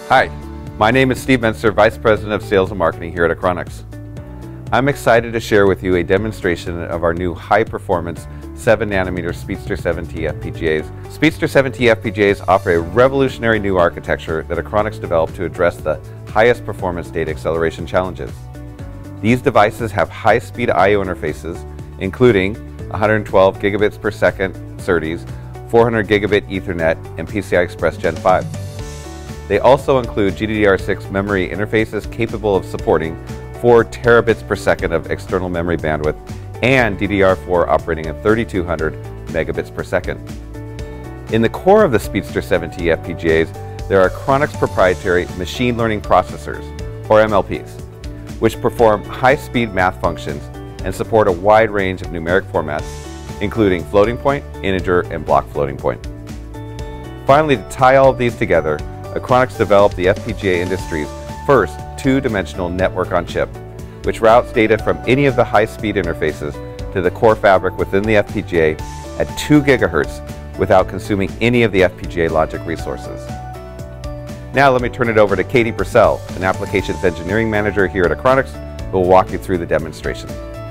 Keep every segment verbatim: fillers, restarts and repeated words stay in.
Hi, my name is Steve Menster, Vice President of Sales and Marketing here at Achronix. I'm excited to share with you a demonstration of our new high-performance seven nanometer Speedster seven T F P G As. Speedster seven T F P G As offer a revolutionary new architecture that Achronix developed to address the highest performance data acceleration challenges. These devices have high-speed I O interfaces, including one hundred twelve gigabits per second SerDes, four hundred gigabit Ethernet, and PCIe Express Gen five. They also include G D D R six memory interfaces capable of supporting four terabits per second of external memory bandwidth and D D R four operating at thirty-two hundred megabits per second. In the core of the Speedster seven T F P G As, there are Achronix proprietary machine learning processors, or M L Ps, which perform high-speed math functions and support a wide range of numeric formats, including floating point, integer, and block floating point. Finally, to tie all of these together, Achronix developed the F P G A industry's first two-dimensional network on chip, which routes data from any of the high-speed interfaces to the core fabric within the F P G A at two gigahertz without consuming any of the F P G A logic resources. Now let me turn it over to Katie Purcell, an Applications Engineering Manager here at Achronix, who will walk you through the demonstration.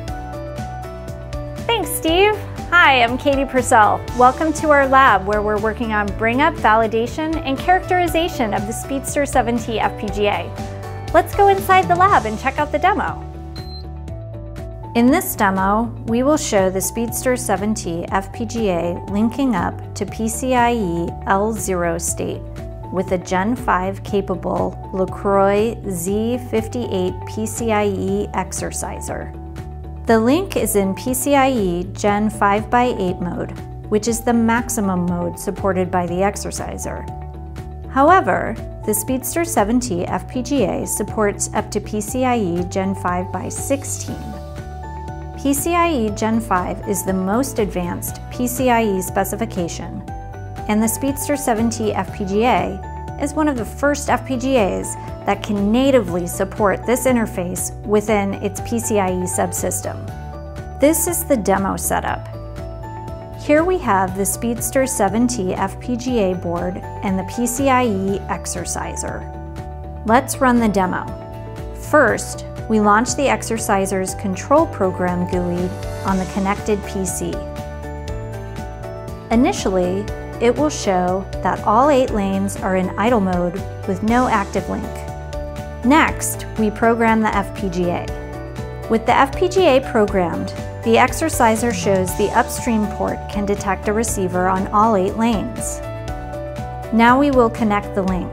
Thanks, Steve. Hi, I'm Katie Purcell. Welcome to our lab where we're working on bring-up, validation, and characterization of the Speedster seven T F P G A. Let's go inside the lab and check out the demo. In this demo, we will show the Speedster seven T F P G A linking up to PCIe L zero state with a Gen five capable Lecroy Z fifty-eight PCIe exerciser. The link is in PCIe Gen five by eight mode, which is the maximum mode supported by the exerciser. However, the Speedster seven T F P G A supports up to PCIe Gen five by sixteen. PCIe Gen five is the most advanced PCIe specification, and the Speedster seven T F P G A is one of the first F P G As that can natively support this interface within its PCIe subsystem. This is the demo setup. Here we have the Speedster seven T F P G A board and the PCIe exerciser. Let's run the demo. First, we launch the exerciser's control program G U I on the connected P C. Initially, it will show that all eight lanes are in idle mode with no active link. Next, we program the F P G A. With the F P G A programmed, the exerciser shows the upstream port can detect a receiver on all eight lanes. Now we will connect the link.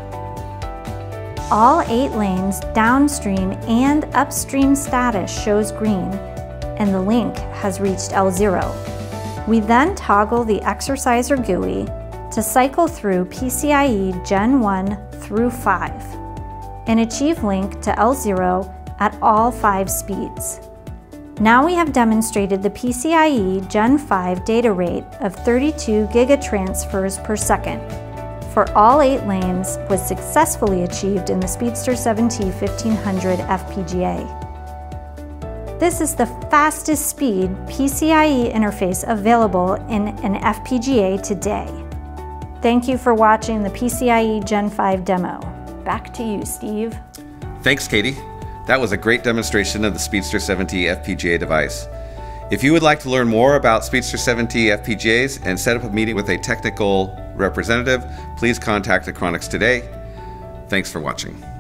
All eight lanes downstream and upstream status shows green, and the link has reached L zero. We then toggle the exerciser G U I to cycle through PCIe Gen one through five and achieve link to L zero at all five speeds. Now we have demonstrated the PCIe Gen five data rate of thirty-two gigatransfers per second for all eight lanes was successfully achieved in the Speedster seven T fifteen hundred F P G A. This is the fastest speed PCIe interface available in an F P G A today. Thank you for watching the PCIe Gen five demo. Back to you, Steve. Thanks, Katie. That was a great demonstration of the Speedster seven T F P G A device. If you would like to learn more about Speedster seven T F P G As and set up a meeting with a technical representative, please contact Achronix today. Thanks for watching.